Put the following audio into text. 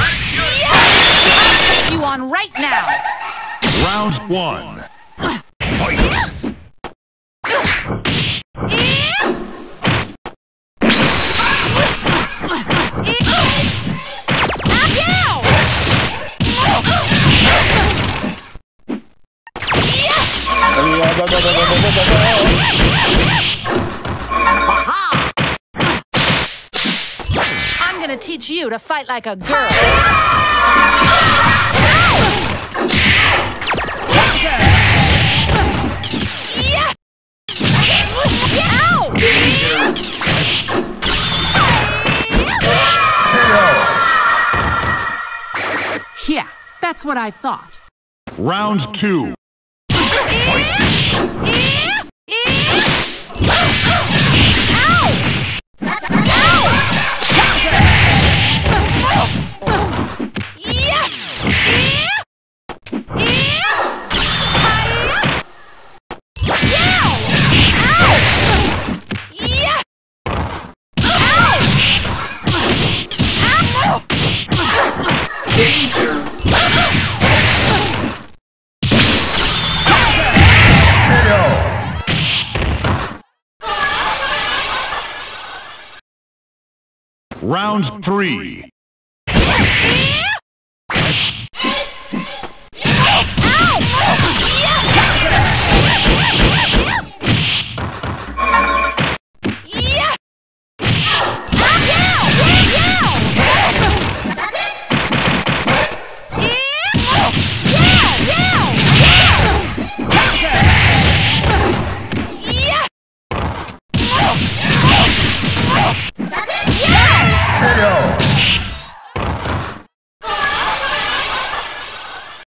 I'll take you on right now. Round 1. Fight! I'm gonna teach you to fight like a girl. Yeah, that's what I thought. Round 2. Round 3.